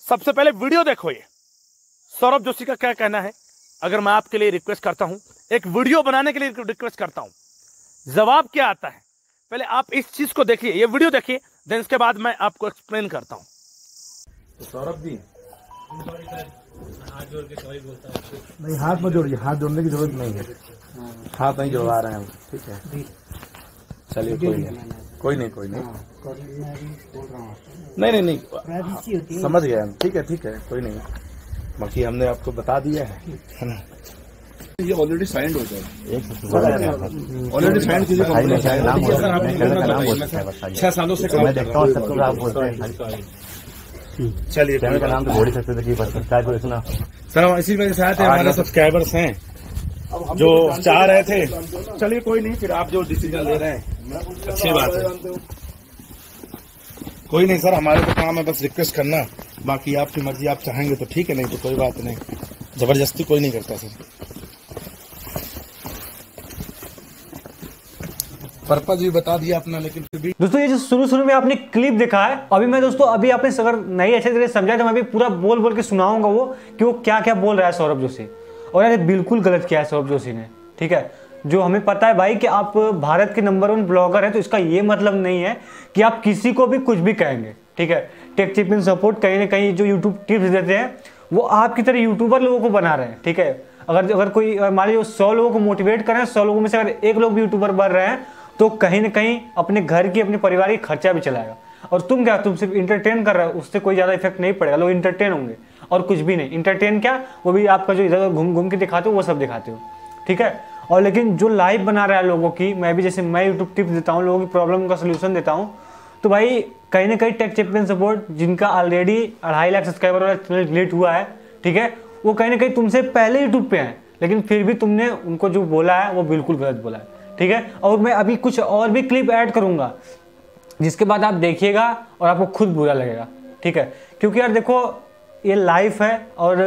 सबसे पहले वीडियो देखो। ये सौरभ जोशी का क्या कहना है, अगर मैं आपके लिए रिक्वेस्ट करता हूं, एक वीडियो बनाने के लिए रिक्वेस्ट करता हूं, जवाब क्या आता है पहले आप इस चीज को देखिए, ये वीडियो देखिए, देन इसके बाद मैं आपको एक्सप्लेन करता हूं। तो सौरभ जी हाथ जोड़ के सॉरी बोलता है। नहीं, हाथ मत जोड़िए, हाथ जोड़ने की जरूरत नहीं है, हाथ नहीं जोड़वा रहे हैं हम, ठीक है। चलिए कोई नहीं नहीं, समझ गए हम, ठीक है, कोई नहीं। बाकी हमने आपको बता दिया है ना, ये ऑलरेडी साइंड हो जाए, ऑलरेडी साइंड कीजिए। 6 सालों से मैं देखता हूँ सबको, आप बोलते हैं चलिए चैनल का नाम तो बोल ही सकते थे कि बस सब्सक्राइब करो। सुना सर, हम इसी वजह से आए थे, हमारे सब्सक्राइबर्स हैं जो चाह रहे थे। चलिए कोई नहीं, फिर आप जो डिसीजन ले रहे हैं अच्छी बात है, कोई नहीं सर, हमारे तो काम है बस रिक्वेस्ट करना, बाकी आपकी मर्जी, आप चाहेंगे तो ठीक है, नहीं तो कोई बात नहीं, जबरदस्ती कोई नहीं करता सर। पर्पज भी बता दिया अपना, लेकिन फिर भी दोस्तों ये जो शुरू में आपने क्लिप देखा है, अभी आपने अगर नहीं अच्छे तरीके से समझा तो मैं भी पूरा बोल के सुनाऊंगा वो कि वो क्या क्या बोल रहा है सौरभ जोशी। और यार बिल्कुल गलत किया है सौरभ जोशी ने, ठीक है। जो हमें पता है भाई कि आप भारत के नंबर 1 ब्लॉगर हैं, तो इसका ये मतलब नहीं है कि आप किसी को भी कुछ भी कहेंगे, ठीक है। टेक टिप इन सपोर्ट कहीं ना कहीं जो यूट्यूब टिप्स देते हैं वो आपकी तरह यूट्यूबर लोगों को बना रहे हैं, ठीक है। अगर कोई मान लीजिए 100 लोगों को मोटिवेट कर रहे हैं, 100 लोगों में से अगर 1 लोग भी यूट्यूबर बन रहे हैं तो कहीं ना कहीं अपने घर की, अपने परिवार की खर्चा भी चलाएगा। और तुम सिर्फ इंटरटेन कर रहे हो, उससे कोई ज़्यादा इफेक्ट नहीं पड़ेगा, लोग इंटरटेन होंगे और कुछ भी नहीं। इंटरटेन क्या, वो भी आपका जो इधर घूम के दिखाते हो वो सब दिखाते हो, ठीक है। और लेकिन जो लाइव बना रहा है लोगों की, मैं भी जैसे मैं यूट्यूब टिप्स देता हूँ, लोगों की प्रॉब्लम का सोल्यूशन देता हूँ, तो भाई कहीं ना कहीं टेक चैंपियन सपोर्ट जिनका ऑलरेडी 2.5 लाख सब्सक्राइबर वाला चैनल डिलीट हुआ है, ठीक है, वो कहीं ना कहीं तुमसे पहले यूट्यूब पे हैं, लेकिन फिर भी तुमने उनको जो बोला है वो बिल्कुल गलत बोला है, ठीक है। और मैं अभी कुछ और भी क्लिप ऐड करूंगा जिसके बाद आप देखिएगा और आपको खुद बुरा लगेगा, ठीक है। क्योंकि यार देखो ये लाइफ है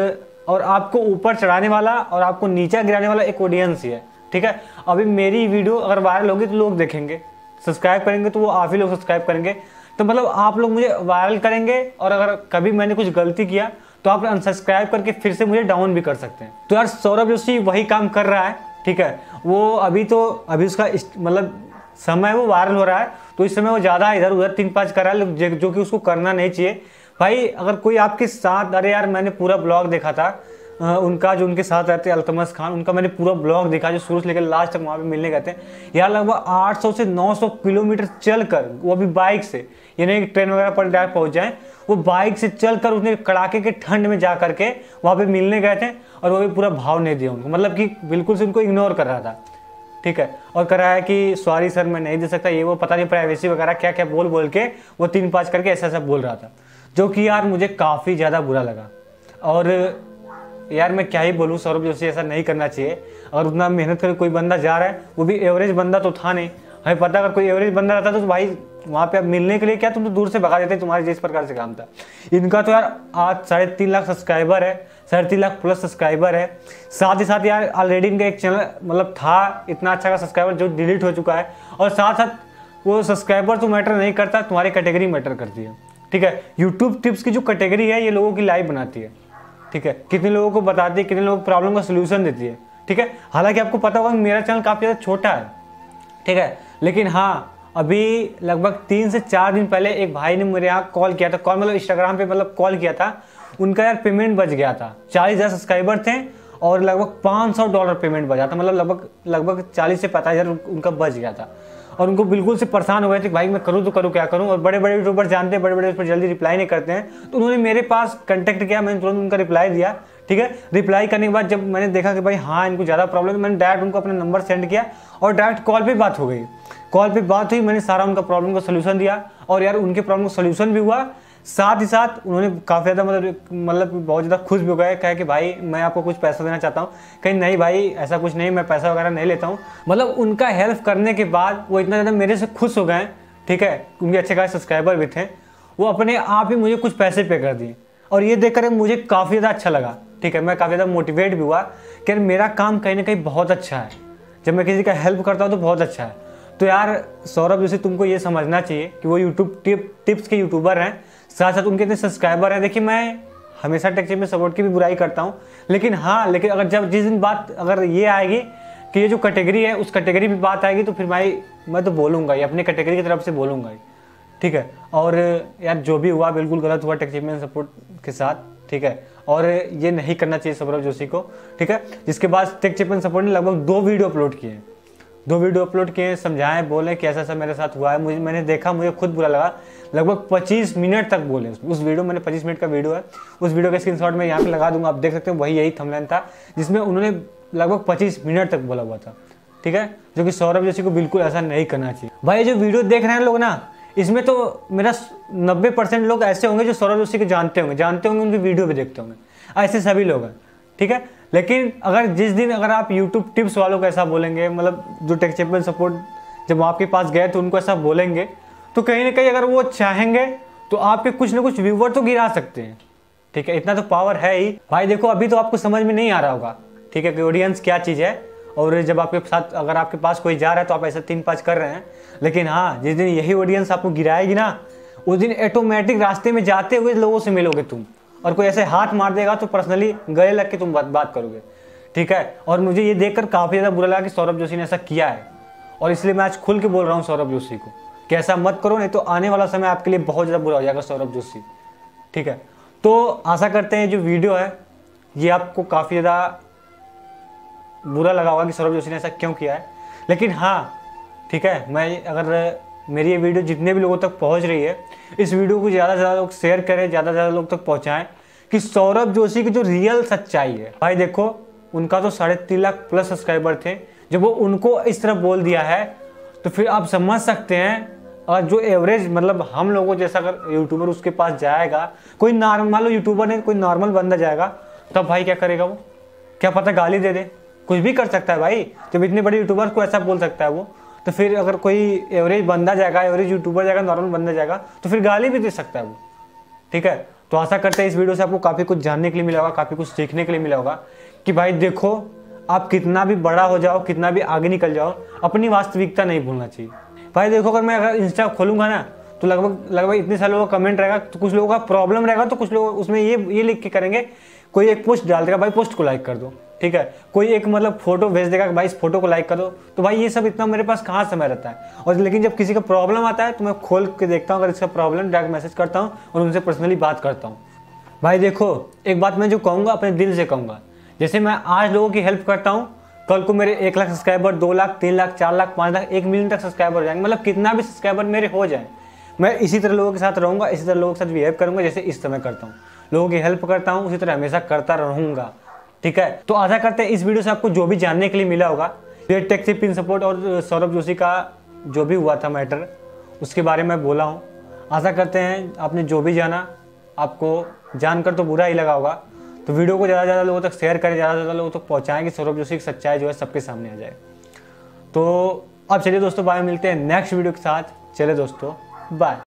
और आपको ऊपर चढ़ाने वाला और आपको नीचे गिराने वाला एक ऑडियंस ही है, ठीक है। अभी मेरी वीडियो अगर वायरल होगी तो लोग देखेंगे, सब्सक्राइब करेंगे तो वो आप ही लोग सब्सक्राइब करेंगे, तो मतलब आप लोग मुझे वायरल करेंगे, और अगर कभी मैंने कुछ गलती किया तो आप अनसब्सक्राइब करके फिर से मुझे डाउन भी कर सकते हैं। तो यार सौरभ जोशी वही काम कर रहा है, ठीक है। वो अभी उसका मतलब समय वो वायरल हो रहा है, तो इस समय वो ज़्यादा इधर उधर 3-5 कर रहा है जो कि उसको करना नहीं चाहिए भाई। अगर कोई आपके साथ, अरे यार मैंने पूरा ब्लॉग देखा था उनका, जो उनके साथ रहते हैं अल्तमस खान, उनका मैंने पूरा ब्लॉग देखा, जो शुरू से लेकर लास्ट तक वहाँ पे मिलने गए थे यार। लगभग 800 से 900 किलोमीटर चल कर, वो भी बाइक से, ये नहीं ट्रेन वगैरह पर डायरेक्ट पहुँच जाए, वो बाइक से चल कर उसने कड़ाके के ठंड में जा करके वहाँ पे मिलने गए थे, और वो भी पूरा भाव नहीं दिया उनको, मतलब कि बिल्कुल से उनको इग्नोर कर रहा था, ठीक है। और कर रहा है कि सॉरी सर मैं नहीं दे सकता, ये वो पता नहीं प्राइवेसी वगैरह क्या क्या बोल के वो 3-5 करके ऐसा बोल रहा था, जो कि यार मुझे काफ़ी ज़्यादा बुरा लगा। और यार मैं क्या ही बोलूँ, सौरभ जोशी ऐसा नहीं करना चाहिए। अगर उतना मेहनत कर कोई बंदा जा रहा है, वो भी एवरेज बंदा तो था नहीं, हमें पता अगर कोई एवरेज बंदा रहता तो भाई वहाँ पे अब मिलने के लिए क्या तुम तो दूर से भगा देते, तुम्हारे जिस प्रकार से काम था। इनका तो यार आज 3.5 लाख सब्सक्राइबर है, 3.5 लाख प्लस सब्सक्राइबर है। साथ ही साथ यार ऑलरेडी इनका एक चैनल मतलब था इतना अच्छा का सब्सक्राइबर जो डिलीट हो चुका है, और साथ साथ वो सब्सक्राइबर तो मैटर नहीं करता, तुम्हारी कैटेगरी मैटर करती है, ठीक है। यूट्यूब टिप्स की जो कैटेगरी है ये लोगों की लाइव बनाती है, ठीक है, कितने लोगों को बताती है, कितने लोगों को प्रॉब्लम का सोल्यूशन देती है, ठीक है। हालांकि आपको पता होगा मेरा चैनल काफ़ी ज़्यादा छोटा है, ठीक है, लेकिन हाँ अभी लगभग 3 से 4 दिन पहले एक भाई ने मेरे यहाँ कॉल किया था, कॉल मतलब इंस्टाग्राम पे मतलब कॉल किया था, उनका यार पेमेंट बच गया था, 40,000 सब्सक्राइबर थे और लगभग $500 पेमेंट बचा था, मतलब लगभग 40 से 45,000 उनका बच गया था। और उनको बिल्कुल से परेशान हो गए थे भाई मैं करूँ तो करूँ क्या करूँ, और बड़े बड़े यूट्यूबर जानते हैं, बड़े बड़े उस पर जल्दी रिप्लाई नहीं करते हैं, तो उन्होंने मेरे पास कंटेक्ट किया, मैंने तुरंत उनका रिप्लाई दिया, ठीक है। रिप्लाई करने के बाद जब मैंने देखा कि भाई हाँ इनको ज़्यादा प्रॉब्लम है, मैंने डायरेक्ट उनको अपना नंबर सेंड किया और डायरेक्ट कॉल पे बात हो गई। कॉल पे बात हुई, मैंने सारा उनका प्रॉब्लम का सोल्यूशन दिया, और यार उनके प्रॉब्लम का सोल्यूशन भी हुआ। साथ ही साथ उन्होंने काफ़ी ज़्यादा मतलब बहुत ज़्यादा खुश भी हो गए, कहे कि भाई मैं आपको कुछ पैसा देना चाहता हूँ, कहीं नहीं भाई ऐसा कुछ नहीं, मैं पैसा वगैरह नहीं लेता हूँ। मतलब उनका हेल्प करने के बाद वो इतना ज़्यादा मेरे से खुश हो गए, ठीक है, उनके अच्छे खासे सब्सक्राइबर भी थे, वो अपने आप ही मुझे कुछ पैसे पे कर दिए, और ये देख कर मुझे काफ़ी ज़्यादा अच्छा लगा, ठीक है। मैं काफ़ी ज़्यादा मोटिवेट भी हुआ कि मेरा काम कहीं ना कहीं बहुत अच्छा है, जब मैं किसी का हेल्प करता हूँ तो बहुत अच्छा है। तो यार सौरभ जोशी तुमको ये समझना चाहिए कि वो यूट्यूब टिप्स के यूट्यूबर हैं, साथ साथ उनके इतने सब्सक्राइबर हैं। देखिए मैं हमेशा टेक चैंपियन सपोर्ट की भी बुराई करता हूँ, लेकिन हाँ, लेकिन अगर जब जिस दिन बात अगर ये आएगी कि ये जो कैटेगरी है उस कैटेगरी में बात आएगी तो फिर भाई मैं तो बोलूँगा ही, अपनी कैटेगरी की तरफ से बोलूँगा ही, ठीक है। और यार जो भी हुआ बिल्कुल गलत हुआ टेक चैंपियन सपोर्ट के साथ, ठीक है। और ये नहीं करना चाहिए सौरभ जोशी को, ठीक है। जिसके बाद टेक चैंपियन सपोर्ट ने लगभग 2 वीडियो अपलोड किए हैं, 2 वीडियो अपलोड किए, समझाएं, बोले कि ऐसा ऐसा मेरे साथ हुआ है, मैंने देखा, मुझे खुद बुरा लगा। लगभग 25 मिनट तक बोले उस वीडियो, मैंने 25 मिनट का वीडियो है, उस वीडियो का स्क्रीनशॉट मैं यहाँ पे लगा दूंगा, आप देख सकते हैं, वही यही थंबनेल था जिसमें उन्होंने लगभग 25 मिनट तक बोला हुआ था, ठीक है। जो कि सौरभ जोशी को बिल्कुल ऐसा नहीं करना चाहिए। भाई जो वीडियो देख रहे हैं लोग ना, इसमें तो मेरा 90% लोग ऐसे होंगे जो सौरभ जोशी को जानते होंगे, उनकी वीडियो भी देखते होंगे, ऐसे सभी लोग हैं, ठीक है। लेकिन अगर जिस दिन अगर आप यूट्यूब टिप्स वालों को ऐसा बोलेंगे, मतलब जो टेक चैंपियन सपोर्ट जब आपके पास गए तो उनको ऐसा बोलेंगे, तो कहीं ना कहीं अगर वो चाहेंगे तो आपके कुछ ना कुछ व्यूवर तो गिरा सकते हैं, ठीक है। इतना तो पावर है ही भाई। देखो अभी तो आपको समझ में नहीं आ रहा होगा, ठीक है, कि ऑडियंस क्या चीज़ है, और जब आपके साथ अगर आपके पास कोई जा रहा है तो आप ऐसा 3-5 कर रहे हैं, लेकिन हाँ, जिस दिन यही ऑडियंस आपको गिराएगी ना, उस दिन ऑटोमेटिक रास्ते में जाते हुए लोगों से मिलोगे तुम, और कोई ऐसे हाथ मार देगा तो पर्सनली गले लग के तुम बात करोगे, ठीक है। और मुझे ये देखकर काफ़ी ज़्यादा बुरा लगा कि सौरभ जोशी ने ऐसा किया है, और इसलिए मैं आज खुल के बोल रहा हूँ सौरभ जोशी को कि ऐसा मत करो, नहीं तो आने वाला समय आपके लिए बहुत ज़्यादा बुरा हो जाएगा सौरभ जोशी, ठीक है। तो आशा करते हैं जो वीडियो है ये आपको काफ़ी ज़्यादा बुरा लगा होगा कि सौरभ जोशी ने ऐसा क्यों किया है, लेकिन हाँ, ठीक है, मैं अगर मेरी ये वीडियो जितने भी लोगों तक पहुंच रही है, इस वीडियो को ज़्यादा से ज़्यादा लोग शेयर करें, ज़्यादा से ज़्यादा लोग तक पहुंचाएं कि सौरभ जोशी की जो रियल सच्चाई है। भाई देखो उनका तो 3.5 लाख प्लस सब्सक्राइबर थे, जब वो उनको इस तरह बोल दिया है तो फिर आप समझ सकते हैं। और जो एवरेज मतलब हम लोगों जैसा अगर यूट्यूबर उसके पास जाएगा, कोई नॉर्मल यूट्यूबर ने, कोई नॉर्मल बंदा जाएगा, तब भाई क्या करेगा वो, क्या पता गाली दे दे, कुछ भी कर सकता है भाई। जब इतने बड़े यूट्यूबर को ऐसा बोल सकता है वो, तो फिर अगर कोई एवरेज बंदा जाएगा, एवरेज यूट्यूबर जाएगा, नॉर्मल बंदा जाएगा, तो फिर गाली भी दे सकता है वो, ठीक है। तो आशा करते हैं इस वीडियो से आपको काफ़ी कुछ जानने के लिए मिला होगा, काफ़ी कुछ सीखने के लिए मिला होगा कि भाई देखो, आप कितना भी बड़ा हो जाओ, कितना भी आगे निकल जाओ, अपनी वास्तविकता नहीं भूलना चाहिए। भाई देखो अगर मैं अगर इंस्टा खोलूंगा ना तो लगभग इतने सारे लोगों का कमेंट रहेगा, तो कुछ लोगों का प्रॉब्लम रहेगा, तो कुछ लोग उसमें ये लिख के करेंगे, कोई एक पोस्ट डाल देगा, भाई पोस्ट को लाइक कर दो, ठीक है। कोई एक मतलब फोटो भेज देगा कि भाई इस फोटो को लाइक कर दो, तो भाई ये सब इतना मेरे पास कहाँ समय रहता है। और लेकिन जब किसी का प्रॉब्लम आता है तो मैं खोल के देखता हूँ, अगर इसका प्रॉब्लम डायरेक्ट मैसेज करता हूँ और उनसे पर्सनली बात करता हूँ। भाई देखो एक बात मैं जो कहूँगा अपने दिल से कहूँगा, जैसे मैं आज लोगों की हेल्प करता हूँ, कल को मेरे 1 लाख सब्सक्राइबर, 2 लाख, 3 लाख, 4 लाख, 5 लाख, 1 मिलियन तक सब्सक्राइबर हो जाएंगे, मतलब कितना भी सब्सक्राइबर मेरे हो जाए, मैं इसी तरह लोगों के साथ रहूँगा, इसी तरह लोगों के साथ बिहेव करूँगा जैसे इस समय करता हूँ, लोगों की हेल्प करता हूँ, उसी तरह हमेशा करता रहूँगा, ठीक है। तो आशा करते हैं इस वीडियो से आपको जो भी जानने के लिए मिला होगा, टेक चैंपियन सपोर्ट और सौरभ जोशी का जो भी हुआ था मैटर, उसके बारे में बोला हूँ। आशा करते हैं आपने जो भी जाना, आपको जानकर तो बुरा ही लगा होगा, तो वीडियो को ज़्यादा से ज़्यादा लोगों तक शेयर करें, ज़्यादा से ज़्यादा लोगों तक पहुँचाएं कि सौरभ जोशी की सच्चाई जो है सबके सामने आ जाए। तो अब चलिए दोस्तों, बाय, मिलते हैं नेक्स्ट वीडियो के साथ। चले दोस्तों, बाय।